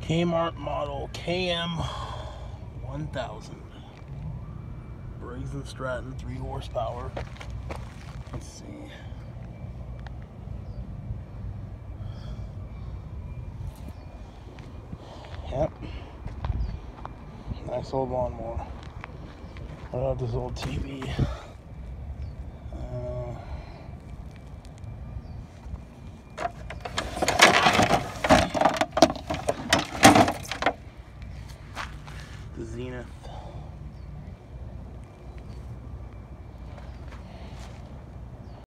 Kmart model KM1000. Briggs & Stratton, 3 horsepower. Let's see. Yep. Nice old lawnmower. What about this old TV?